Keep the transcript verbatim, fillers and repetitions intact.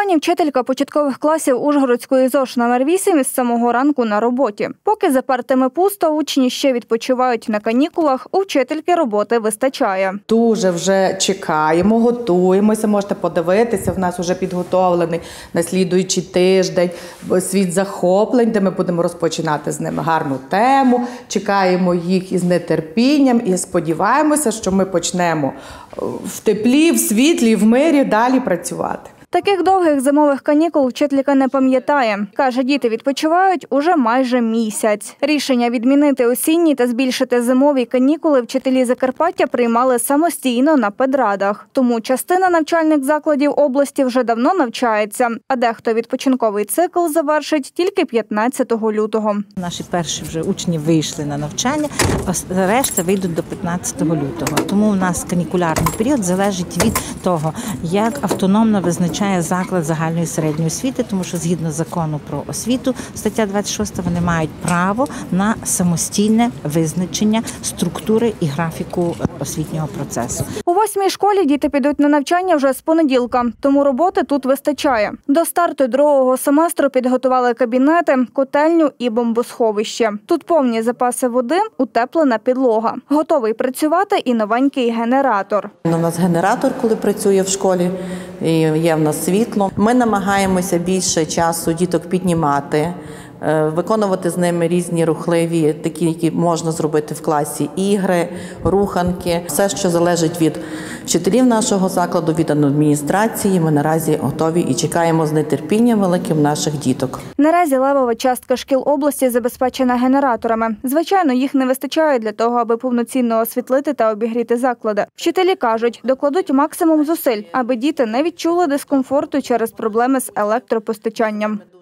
Пані вчителька початкових класів Ужгородської ЗОШ номер вісім із самого ранку на роботі. Поки за партами пусто, учні ще відпочивають на канікулах, у вчительки роботи вистачає. Дуже вже чекаємо, готуємося, можете подивитися, в нас вже підготовлений на слідуючий тиждень світ захоплень, де ми будемо розпочинати з ними гарну тему, чекаємо їх із нетерпінням і сподіваємося, що ми почнемо в теплі, в світлі, в мирі далі працювати. Таких довгих зимових канікул вчителька не пам'ятає. Каже, діти відпочивають уже майже місяць. Рішення відмінити осінні та збільшити зимові канікули вчителі Закарпаття приймали самостійно на педрадах. Тому частина навчальних закладів області вже давно навчається, а дехто відпочинковий цикл завершить тільки п'ятнадцятого лютого. Наші перші вже учні вийшли на навчання, а решта вийдуть до п'ятнадцятого лютого. Тому у нас канікулярний період залежить від того, як автономно визначає заклад загальної середньої освіти, тому що згідно закону про освіту, стаття двадцять шість, вони мають право на самостійне визначення структури і графіку освітнього процесу. У восьмій школі діти підуть на навчання вже з понеділка, тому роботи тут вистачає. До старту другого семестру підготували кабінети, котельню і бомбосховище. Тут повні запаси води, утеплена підлога. Готовий працювати і новенький генератор. У нас генератор, коли працює в школі, і є в нас світло. Ми намагаємося більше часу діток піднімати, виконувати з ними різні рухливі, такі, які можна зробити в класі, ігри, руханки. Все, що залежить від вчителів нашого закладу, від адміністрації, ми наразі готові і чекаємо з нетерпінням великим наших діток. Наразі левова частка шкіл області забезпечена генераторами. Звичайно, їх не вистачає для того, аби повноцінно освітлити та обігріти заклади. Вчителі кажуть, докладуть максимум зусиль, аби діти не відчули дискомфорту через проблеми з електропостачанням.